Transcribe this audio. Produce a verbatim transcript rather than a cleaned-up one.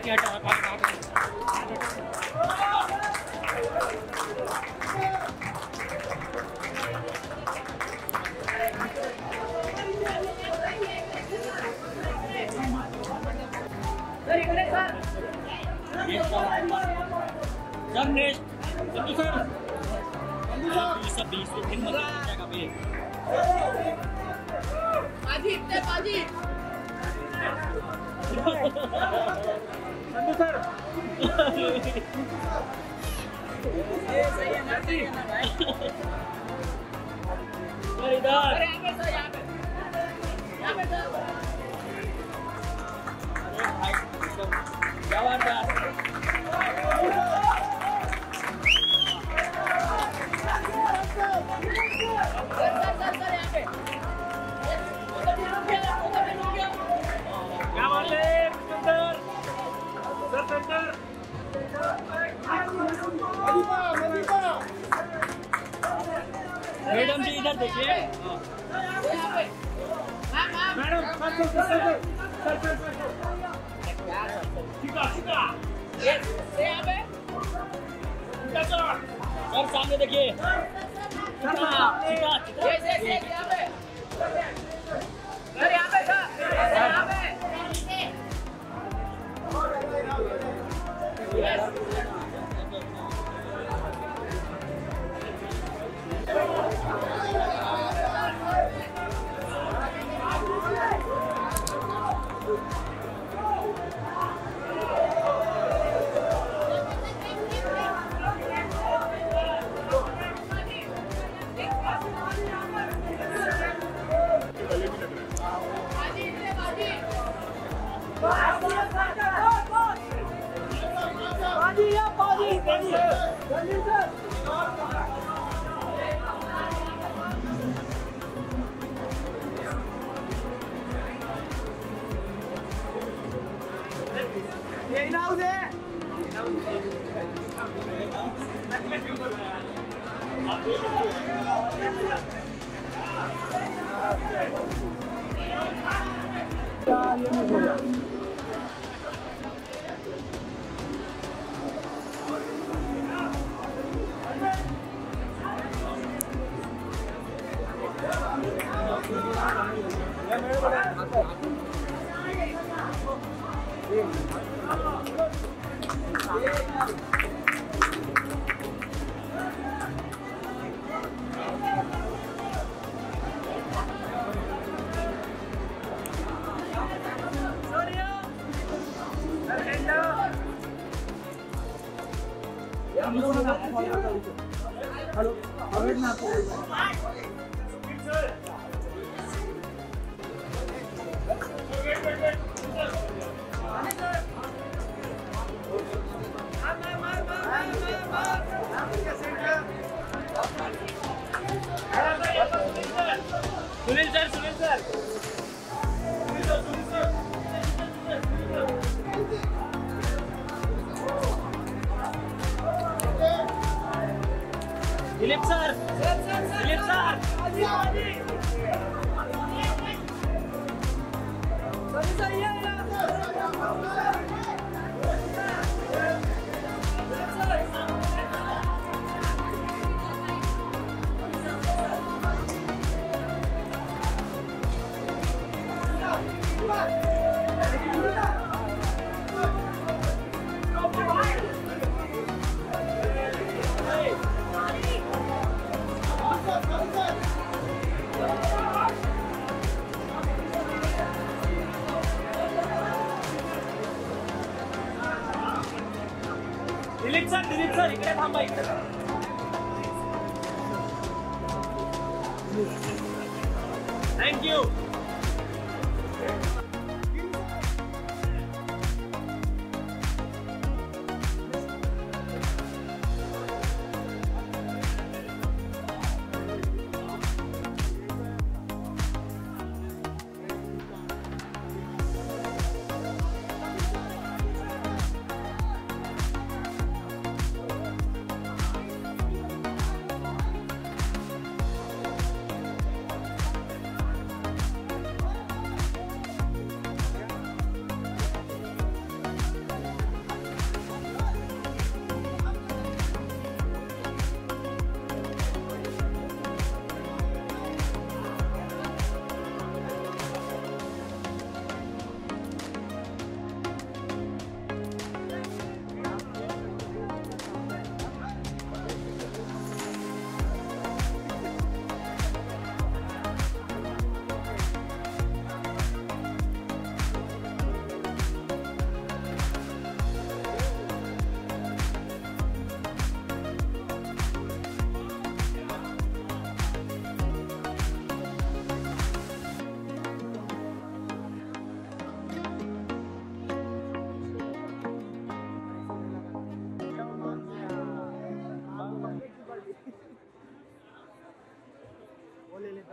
की हटा sir next Sanju sir बीस बीस हिम्मत जाएगा भाई बाजी इतने बाजी संजू सर ये सही है ना सही है ना भाई सर इधर अरे यहाँ पे सर यहाँ पे यहाँ पे सर अरे भाई जबरदस्त मैडम जी इधर देखिए madam sir sir sir sir sir ठीक है ठीक है ये यहाँ पे सर सामने देखिए ये ये ये यहाँ पे सर यहाँ पे सर यहाँ पे हेलो अवेट ना Sunil sir Sunil sir Dilip sir Dilip sir Dilip sir Dilip sir इकडे थांबा इकडे थँक्यू ले लेता